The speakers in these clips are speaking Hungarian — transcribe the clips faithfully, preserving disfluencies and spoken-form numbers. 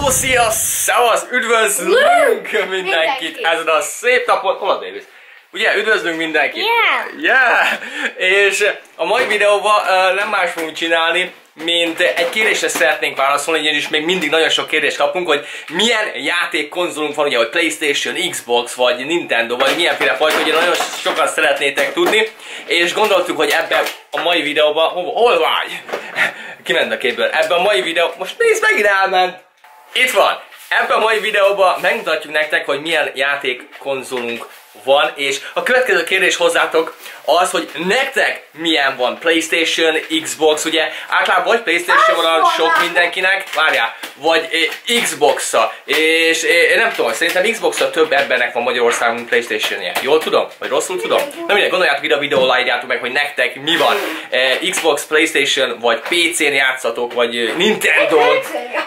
Hello, szia, szevasz, üdvözlünk mindenkit, mindenkit ezen a szép napon. Hol a Davis? Ugye, üdvözlünk mindenkit. Yeah. Yeah. És a mai videóban uh, nem más fogunk csinálni, mint egy kérdésre szeretnénk válaszolni, ugyanis még mindig nagyon sok kérdést kapunk, hogy milyen játékkonzolunk van, ugye, hogy PlayStation, Xbox, vagy Nintendo, vagy milyenféle fajta, ugye nagyon sokan szeretnétek tudni, és gondoltuk, hogy ebben a mai videóban, hol, hol vagy? Kiment a képből. Ebben a mai videó, most nézd meg, elment! Itt van! Ebben a mai videóban megmutatjuk nektek, hogy milyen játékkonzolunk van, és a következő kérdés hozzátok az, hogy nektek milyen van PlayStation, Xbox, ugye általában vagy PlayStation van a sok mindenkinek, várjál, vagy eh, Xbox-a, és eh, nem tudom, szerintem Xbox-a több embernek van Magyarországon, mint PlayStation-je. Jól tudom? Vagy rosszul tudom? Nem mindegy, gondoljátok ide a videóra, írjátok meg, hogy nektek mi van. Eh, Xbox, PlayStation, vagy pé cén játszatok, vagy eh, Nintendo-n.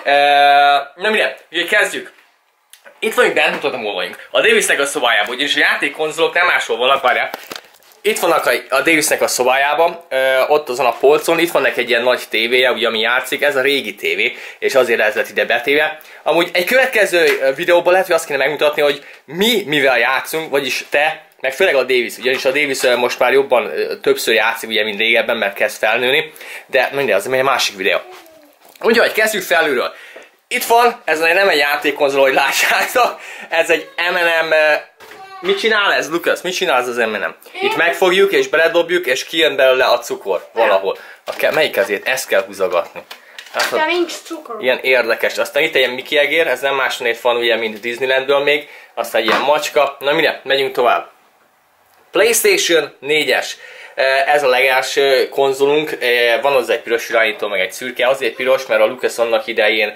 Eh, nem mindegy, ugye kezdjük. Itt vagyunk, de nem mutatom, hol vagyunk. A Davisnek a szobájában, ugyanis a játékkonzolok nem máshol vannak, várjál. Itt vannak a, a Davisnek a szobájában, ö, ott azon a polcon, itt van neki egy ilyen nagy tévéje, ugye, ami játszik, ez a régi tévé, és azért ez lett ide betéve. Amúgy egy következő videóban lehet, hogy azt kéne megmutatni, hogy mi mivel játszunk, vagyis te, meg főleg a Davis, ugyanis a Davis most már jobban többször játszik, ugye, mint régebben, mert kezd felnőni, de mindegy, az egy másik videó. Úgyhogy kezdjük felülről. Itt van, ez nem egy játékkonzol, hogy lássátok, ez egy em and em. Mit csinál ez, Lucas? Mit csinál ez az em and em? Itt megfogjuk és beledobjuk, és kijön belőle a cukor valahol. A melyik kezét? Ezt kell húzogatni. Hát, de nincs cukor. Ilyen érdekes. Aztán itt egy ilyen Mickey egér, ez nem másnét van ugye, mint Disneylandből még. Aztán egy ilyen macska. Na mire? Megyünk tovább. PlayStation négyes. Ez a legelső konzolunk, van hozzá egy piros irányító, meg egy szürke, azért piros, mert a Lucas annak idején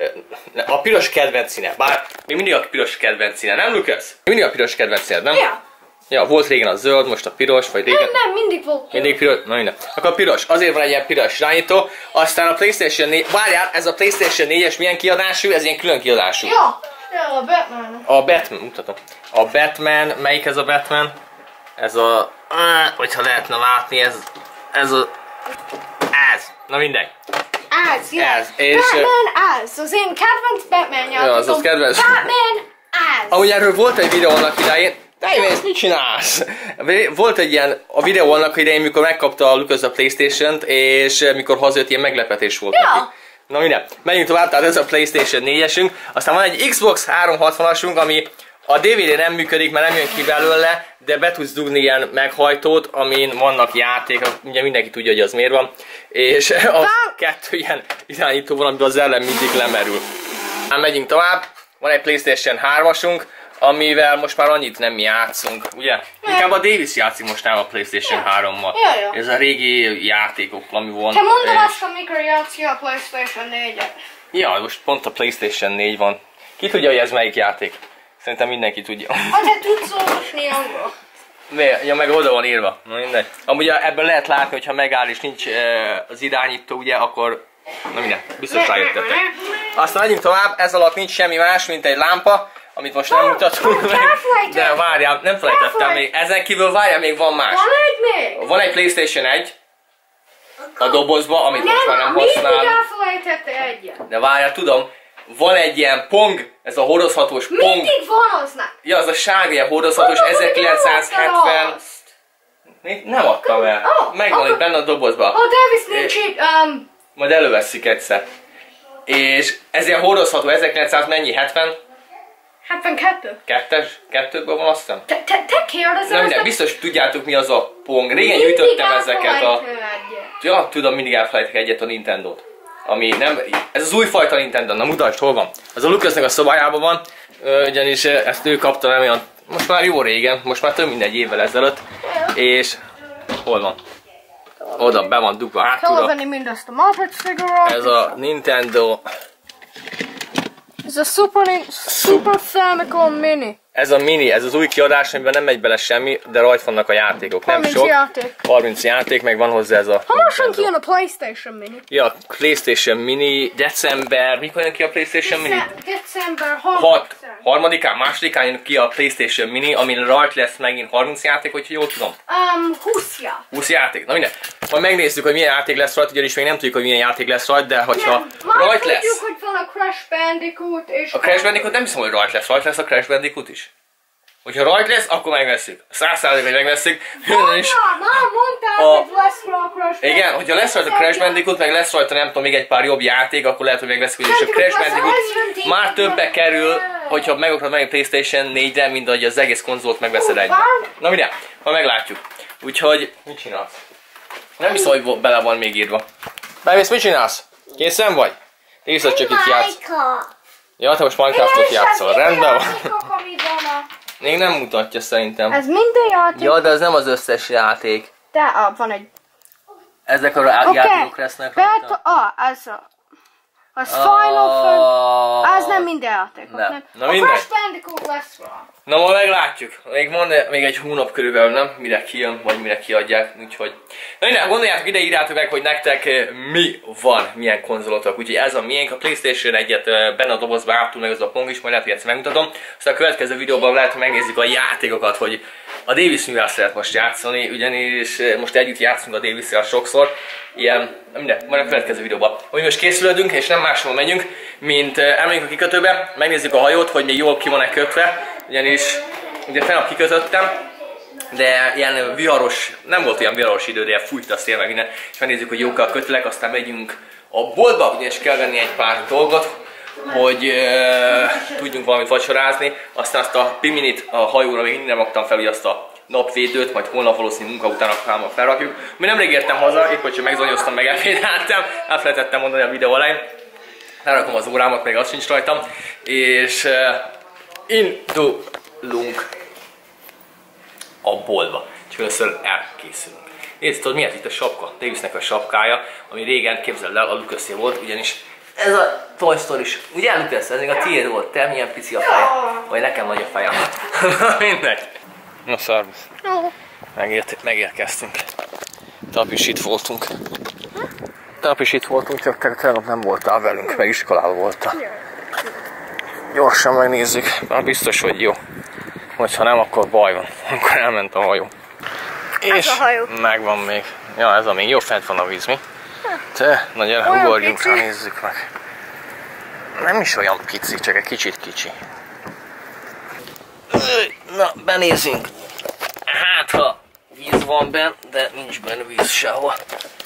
a piros kedvenc színe, bár még mindig a piros kedvenc színe, nem Lucas? Mindig a piros kedvenc színe, nem? Ja. Ja, volt régen a zöld, most a piros, vagy régen... Nem, nem, mindig volt. Mindig piros, na minden. Akkor a piros, azért van egy ilyen piros irányító, aztán a PlayStation négy, várjál, ez a PlayStation négyes milyen kiadású? Ez ilyen külön kiadású. Ja, ja, a Batman. A Batman, mutatom. A Batman, melyik ez a Batman? Ez a... hogyha lehetne látni, ez... Ez a... Ez. Na mindegy. Ez, ja. Ez. És, Batman ez. Az én kedvenc Batman játékom. Ja, az az kedvenc. Batman ez. Ahogy erről volt egy videó annak idején. Davis, mit csinálsz? Volt egy ilyen a videó annak idején, mikor megkapta a Lucas a PlayStation-t, és mikor hazajött, ilyen meglepetés volt ja. neki. Na minden. Menjünk tovább, tehát ez a PlayStation négyesünk. Aztán van egy Xbox háromszázhatvanasunk, ami a dé vé dé nem működik, mert nem jön ki belőle, de be tudsz dugni ilyen meghajtót, amin vannak játékok, ugye mindenki tudja, hogy az miért van, és a kettő ilyen irányító van, amiből az ellen mindig lemerül. Hát megyünk tovább, van egy PlayStation hármasunk, amivel most már annyit nem játszunk, ugye? Inkább a Davis játszik most nem a PlayStation hárommal. Ja, ja. Ez a régi játékok, ami van. Te mondod és... azt, amikor játszik a PlayStation négyet. Ja, most pont a PlayStation négy van. Ki tudja, hogy ez melyik játék? Szerintem mindenki tudja. Ha te tudsz olvasni angol. Ja, meg oda van írva. Na mindegy. Amúgy ebben lehet látni, hogyha megáll és nincs e, az irányító, ugye, akkor... Na minden, biztos rájöttetek. Aztán megyünk tovább, ez alatt nincs semmi más, mint egy lámpa, amit most nem mutatunk meg. De várjál, nem felejtettem még. Ezen kívül várjál, még van más. Van egy még? Van egy PlayStation egy a dobozba, amit most már nem használunk. használunk. Mindig elfelejtette egyet. De várjál, tudom. Van egy ilyen Pong, ez a hordozhatós Pong. Mindig van aznak. Ja, az a sárga ilyen hordozhatós ezerkilencszázhetven. Nem adtam el. Oh, Megvan akkor... itt benne a dobozba. Oh, Davis nincs itt. Um... Majd előveszik egyszer. És ez ilyen hordozható, ezerkilencszáz mennyi? hetven? hetvenkettő. Kettes? Kettőből van aztán? Te, te, te kérdezel? Nem, minden, biztos tudjátok mi az a Pong. Régen gyűjtöttem ezeket a... Ja, tudom, mindig elfelejtek egyet a Nintendót. Ami nem... Ez az újfajta Nintendo, na mutasd, hol van? Az a Lucasnek a szobájában van, ugyanis ezt ő kapta nem olyan... Most már jó régen, most már több mint egy évvel ezelőtt. És... Hol van? Oda be van dugva hátul. Kell venni mindezt a Muppet figurát. Ez a Nintendo... Ez a Super, Super Famicom Mini. Ez a mini, ez az új kiadás, amiben nem megy bele semmi, de rajta vannak a játékok, nem harminc sok. játék. harminc játék, meg van hozzá ez a... Hamarosan kijön a PlayStation Mini. Ja, PlayStation Mini, december, mikor jön ki a PlayStation Mini? December hat. Harmadikán, másodikán jön ki a PlayStation Mini, amin rajta lesz megint harminc játék, hogyha jól tudom. Um, húsz játék. húsz játék, na minden. majd megnézzük, hogy milyen játék lesz rajta, ugyanis még nem tudjuk, hogy milyen játék lesz rajta, de hogyha rajta lesz... tudjuk, hogy van a Crash Bandicoot és... A Crash Bandicoot nem hiszem, hogy rajta lesz. Rajta lesz a Crash Bandicoot is. Hogyha rajta lesz, akkor megveszünk. Száz százalék, hogy megveszünk. Már mondtál, a... hogy lesz rá a Crash Bandicoot. Igen, hogyha lesz rajta a Crash Bandicoot, meg lesz rajta nem tudom, még egy pár jobb játék, akkor lehet, hogy megveszünk. És a Crash Bandicoot már többe kerül, hogyha meg akarod menni PlayStation négyre, mint ahogy az egész konzolt megveszed egybe. Na minden, ha meglátjuk. Úgyhogy, mit csinálsz? Nem hiszem, hogy bele van még írva. Bemész, mit csinálsz? Készen vagy? Nézd, csak itt játsz. Ja, te most Minecraftot játszol, rendben van. Még nem mutatja szerintem. Ez minden játék? Ja, de ez nem az összes játék. De ah, van egy... Ezek a okay. játékok lesznek. Bet ah, ez a... Az uh, Final Fantasy... Ez nem minden játék. Nem. Na a mindegy. Crash Bandicoot lesz rá. Na majd meglátjuk. Még van még egy hónap körülbelül, nem? Mire kijön, vagy mire kiadják, úgyhogy... Na minden, gondoljátok ide, írjátok meg, hogy nektek mi van, milyen konzolotok. Úgyhogy ez a miénk, a PlayStation egyet benne a dobozba áttul, meg az a Pong is, majd lehet, hogy ezt megmutatom. Aztán a következő videóban lehet, hogy megnézzük a játékokat, hogy a Davis mivel szeret most játszani, ugyanis most együtt játszunk a Davis-szel sokszor. Ilyen, minden, majd a következő videóban. Hogy most készülődünk, és nem máshol megyünk, mint elmegyünk a kikötőbe, megnézzük a hajót, hogy még jól ki van-e kötve, ugyanis ugye tegnap kikötöttem, de ilyen viharos, nem volt ilyen viharos idő, de ilyen fújt a szél meg innen, és megnézzük, hogy jók a kötelek, aztán megyünk a boltba, ugyanis kell venni egy pár dolgot, hogy uh, tudjunk valamit vacsorázni, aztán azt a Piminit a hajóra még nem raktam fel, hogy azt a napvédőt, majd holnap valószínű munka után akkor felrakjuk. Mi nemrég értem haza, épp hogyha megzonyoztam, meg elvédeltem, elfelejtettem mondani a videó elején. Elrakom az órámat, még az sincs rajtam, és uh, indulunk a boltba. Csak először elkészülünk. Nézd, tudod miért itt a sapka? Davisnek a sapkája, ami régen, képzeld el, a Lucasé volt, ugyanis ez a Toy Story-s. Ugye Lucas, ez még a tiéd volt, te milyen pici a feje? Vagy nekem nagy a fejem. Mindegy. Na szervusz. Megért, megérkeztünk. Tegnap is itt voltunk. Tegnap is itt voltunk, csak te tegnap nem voltál velünk, meg iskolában voltál. Gyorsan megnézzük, már biztos, hogy jó. Hogyha nem, akkor baj van. Akkor elment a hajó. És a hajó. Megvan még. Ja, ez a még jó, fent van a víz, mi? Te, na gyere, ugorjunk rá, nézzük meg. Nem is olyan pici, csak egy kicsit kicsi. Na, benézzünk. Hát, ha víz van benn, de nincs benne víz sehol.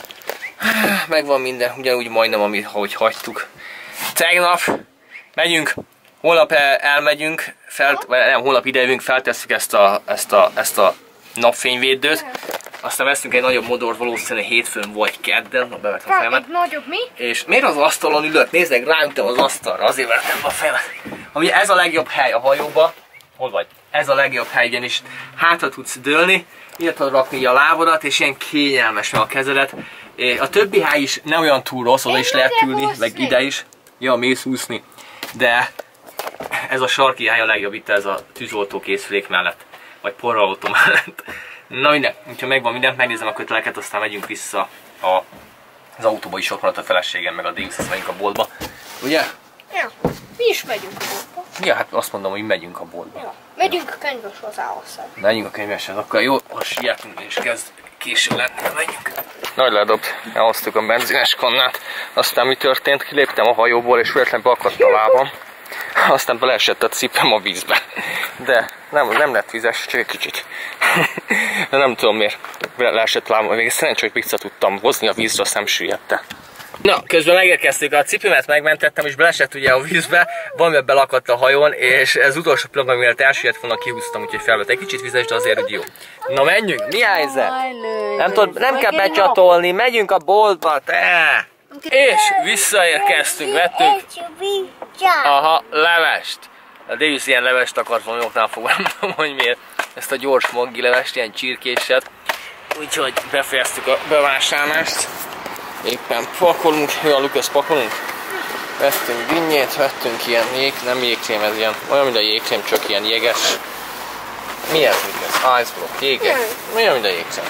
Megvan minden, ugyanúgy majdnem, amit, ahogy hagytuk. Tegnap megyünk, holnap elmegyünk, felt, nem, holnap idejövünk, feltesszük ezt a, ezt a, ezt a napfényvédőt. Aztán veszünk egy nagyobb modort, valószínűleg hétfőn vagy kedden, na bevettem a fejemet. Egy nagyobb mi? És miért az asztalon ülök? Nézzek, ráüntem az asztalra, azért vettem a fejemet. Ami ez a legjobb hely a hajóba. Hol vagy? Ez a legjobb hely, ugyanis hátra tudsz dőlni, ide tudod rakni a lábadat, és ilyen kényelmes meg a kezedet. A többi hely is nem olyan túl rossz, oda is lehet ülni, meg ide is. Ja, mész úszni. De ez a sarki hely a legjobb, itt ez a tűzoltó készülék mellett. Vagy porralótó mellett. Na minden, úgyhogy megvan mindent, megnézem a köteleket, aztán megyünk vissza a, az autóba is, ott maradt a feleségem, meg a Davis, azt megyünk a boltba. Ugye? Ja, mi is megyünk a boltba. Ja, hát azt mondom, hogy megyünk a boltba. Ja, megyünk a könyves hozzához. Megyünk a könyveshez, akkor jó, most sietünk és kezd késő lenni, menjünk. Nagy ledobt, elhoztuk a benzines kannát, aztán mi történt? Kiléptem a hajóból és véletlenül beakadt a lábam. Aztán beleesett a cipem a vízbe. De nem, nem lett vizes, csak egy kicsit. De nem tudom miért leesett lábam. Még szerencsé, hogy vissza tudtam hozni a vízre, azt nem süllyedte. Na, közben megérkeztük, a cipőmet megmentettem, és beleesett ugye a vízbe, valamivel belakadt a hajón, és ez utolsó pillanatban, mielőtt elsüllyedt volna, kihúztam, úgyhogy felvett egy kicsit vizes, de azért úgy jó. Na menjünk, mi helyzet? Nem, tud, nem kell becsatolni, megyünk a boltba, te! És visszaérkeztünk, vettünk aha, levest. A Davis ilyen levest akart valami oknál fogva, nem tudom, hogy miért. Ezt a gyors maggi levest, ilyen csirkéset. Úgyhogy befejeztük a bevásárlást. Éppen pakolunk, olyan Lucas pakolunk. Vettünk dinnyét, vettünk ilyen jég, nem jégkrém, ez ilyen, olyan mint a jégkrém, csak ilyen jéges. Mi ez Lucas? Iceblock, jéges. Olyan mint a jégkrém.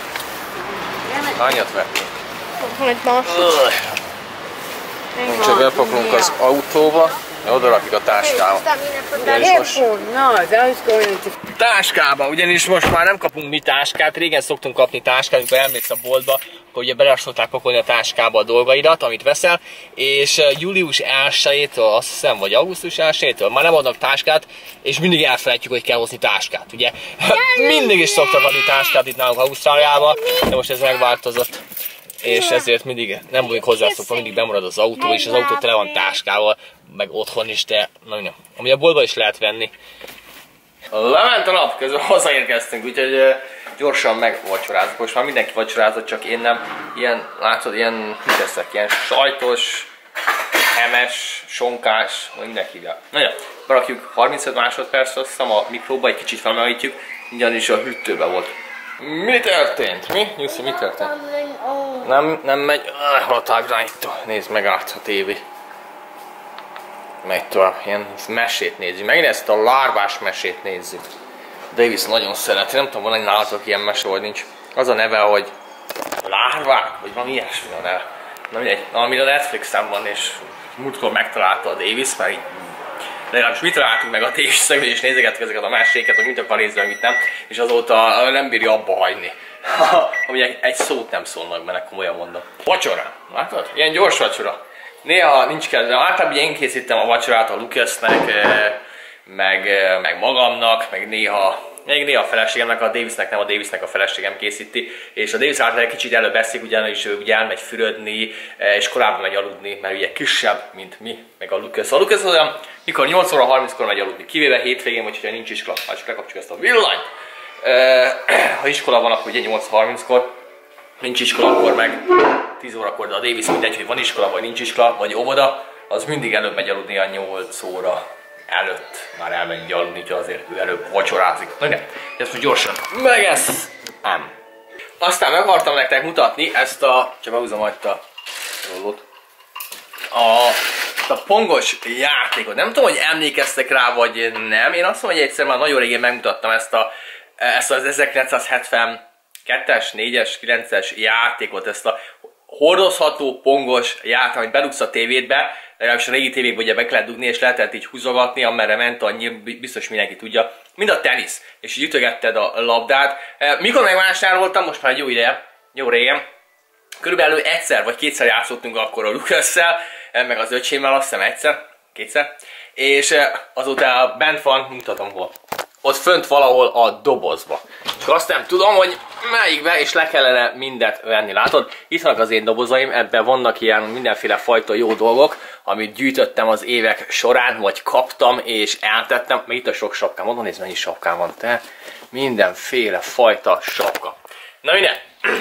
Hányat vettünk? Van egy másik. Csak bepakolunk az autóba, oda rakjuk a táskába. Most... Táskába, ugyanis most már nem kapunk mi táskát, régen szoktunk kapni táskát, amikor elmész a boltba, akkor hogy ugye bele szokták pakolni a táskába a dolgaidat, amit veszel, és július elsejétől, azt hiszem, vagy augusztus elsejétől már nem adnak táskát, és mindig elfelejtjük, hogy kell hozni táskát, ugye? Mindig is szoktak adni táskát itt nálunk Ausztráliában, de most ez megváltozott. És ezért mindig nem vagyunk hozzászokva, mindig bemarad az autó, és az autó tele van táskával, meg otthon is, de na, ami a boltba is lehet venni. Lement a nap, közben hazaérkeztünk, úgyhogy gyorsan megvacsorázunk. Most már mindenki vacsorázott, csak én nem. Ilyen, látod, ilyen, mit teszek, ilyen sajtos, hemes, sonkás, mindenki hívja. Na ja, berakjuk harmincöt másodperc, azt hiszem a mikróba, egy kicsit felmelegítjük, ugyanis a hűtőbe volt. Mi történt? Mi? Nyuszi, mi történt? Nem, nem megy. Ah, a tágrányító. Nézd meg át a tévé. Megy tovább. Ilyen mesét nézzük. Megint ezt a lárvás mesét nézzük. Davis nagyon szereti. Nem tudom, van egy nálatok ilyen mese, vagy nincs. Az a neve, hogy lárvák? Vagy valami ilyesmi a neve. Na mindegy. Ami a Netflixen van, és múltkor megtalálta a Davis, mert így legalábbis mi találtunk meg a tévészegbe, és nézegettük ezeket a meséket, hogy mit akar nézni, mit nem, és azóta nem bírja abba hagyni. Ami egy, egy szót nem szólnak benne, komolyan mondom. Vacsora, látod? Ilyen gyors vacsora. Néha nincs kedve, általában én készítem a vacsorát a Lucasnek, meg, meg magamnak, meg néha, még néha a feleségemnek, a Davisnek nem, a Davisnek a feleségem készíti, és a Davis által egy kicsit előbb eszik, ugyanis ő ugye elmegy fürödni, és korábban megy aludni, mert ugye kisebb, mint mi, meg a Lucas. A Lucas olyan, mikor nyolc óra harminckor megy aludni, kivéve hétvégén, vagy hogyha nincs iskola, ha csak lekapcsoljuk ezt a villanyt. Ha iskola van, akkor ugye nyolc harminckor, nincs iskola, akkor meg tíz órakor, de a Davis mindegy, hogy van iskola, vagy nincs iskola, vagy óvoda, az mindig előbb megy aludni a nyolc óra előtt. Már elmegy aludni, hogy azért ő előbb vacsorázik. Na de, ezt most gyorsan megeszem. Aztán meg akartam nektek mutatni ezt a, csak behúzom majd a rollót, a, a pongos játékot. Nem tudom, hogy emlékeztek rá, vagy nem. Én azt mondom, hogy egyszer már nagyon régén megmutattam ezt, a, ezt az ezerkilencszázhetvenkettes, négyes, kilences játékot, ezt a hordozható pongos játék, amit bedugsz a tévédbe, legalábbis a régi tévékben ugye be kellett dugni, és lehetett így húzogatni, amerre ment, annyi biztos mindenki tudja. Mind a tenisz, és így ütögetted a labdát. Mikor megvásároltam, most már egy jó ideje, jó régen, körülbelül egyszer vagy kétszer játszottunk akkor a Lucasszel, meg az öcsémmel, azt hiszem egyszer, kétszer, és azóta bent van, mutatom hol. Ott fönt valahol a dobozba. Csak azt nem tudom, hogy melyikbe, és le kellene mindet venni. Látod? Itt vannak az én dobozaim, ebben vannak ilyen mindenféle fajta jó dolgok, amit gyűjtöttem az évek során, vagy kaptam és eltettem. Meg itt a sok sapkám, mondom, nézd, mennyi sapkám van, te. Mindenféle fajta sapka. Na minden.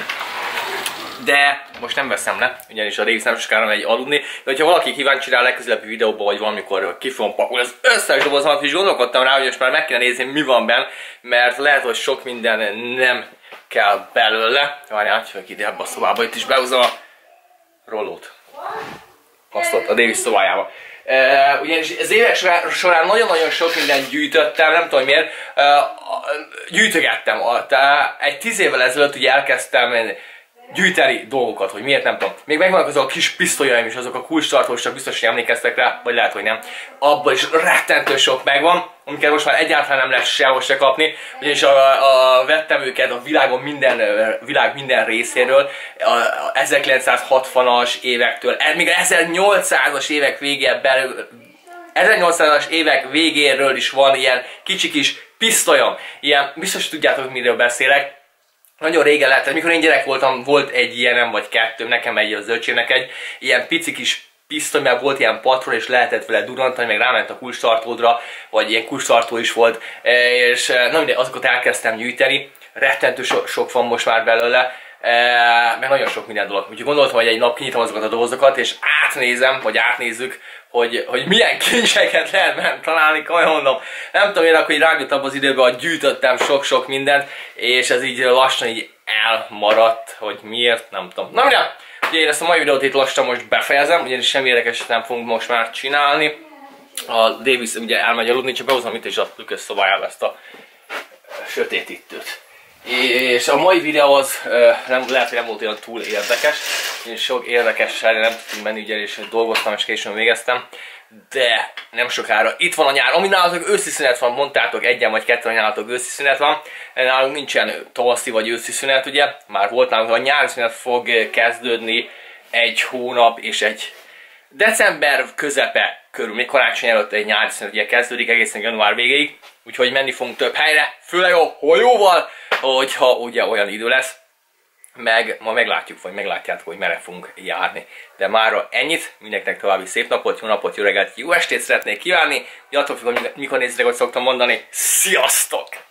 De most nem veszem le, ugyanis a Davis nem sokára megy aludni. De hogyha valaki kíváncsi rá a legközelebbi videóban, vagy valamikor ki fogom pakolni az összes dobozomat, és gondolkodtam rá, hogy most már meg kéne nézni, mi van benne, mert lehet, hogy sok minden nem kell belőle. Várjál, átjövök ide ebbe a szobába, itt is behúzom a rollót. Azt ott, a Davis szobájába. Uh, ugyanis az évek során nagyon-nagyon sok mindent gyűjtöttem, nem tudom miért, uh, gyűjtögettem. Uh, egy tíz évvel ezelőtt ugye elkezdtem gyűjteni dolgokat, hogy miért nem tudom. Még megvannak azok a kis pisztolyaim is, azok a kulcstartósak, biztos, hogy emlékeztek rá, vagy lehet, hogy nem. Abban is rettentő sok megvan, amiket most már egyáltalán nem lehet sehol se kapni, ugyanis a, a, vettem őket a világon minden, világ minden részéről, a, a ezerkilencszázhatvanas évektől, még ezernyolcszázas évek végén belül, ezernyolcszázas évek végéről is van ilyen kicsi kis pisztolyom. Ilyen, biztos tudjátok, miről beszélek. Nagyon régen lehetett, mikor én gyerek voltam, volt egy ilyenem, vagy kettő, nekem egy, az öcsémnek egy ilyen pici kis pisztoly, mert volt ilyen patron, és lehetett vele durrantani, meg ráment a kulcstartódra, vagy ilyen kulcstartó is volt, és na mindegy, azokat elkezdtem gyűjteni, rettentő so sok van most már belőle, meg nagyon sok minden dolog. Úgyhogy gondoltam, hogy egy nap kinyitom azokat a dobozokat, és átnézem, vagy átnézzük, hogy, hogy milyen kincseket lehet benne találni, komolyan mondom. Nem tudom én, akkor így rágott abban az időben, hogy gyűjtöttem sok-sok mindent, és ez így lassan így elmaradt, hogy miért, nem tudom. Na minden, ugye én ezt a mai videót itt lassan most befejezem, ugyanis semmi érdekeset nem fogunk most már csinálni. A Davis ugye elmegy aludni, csak behozom itt is a Lucas szobájába ezt a sötétítőt. És a mai videó az nem, lehet, hogy nem volt olyan túl érdekes, sok érdekességre nem tudtunk menni, ugye, és dolgoztam, és későn végeztem. De nem sokára itt van a nyár, ami nálatok őszi szünet van, mondtátok egyen vagy ketten, hogy nálatok őszi szünet van. Nálunk nincsen tavaszi vagy őszi szünet, ugye, már volt nálunk, a nyári szünet fog kezdődni egy hónap és egy december közepe körül, még karácsony előtt egy nyári szünet ugye kezdődik egészen január végéig, úgyhogy menni fogunk több helyre, főleg a hajóval, hogyha ugye olyan idő lesz. Meg ma meglátjuk, vagy meglátjátok, hogy merre fogunk járni. De mára ennyit, mindenkinek további szép napot, jó napot, jó reggelt, jó estét szeretnék kívánni, hogy attól függ, hogy mikor nézitek, hogy szoktam mondani, sziasztok!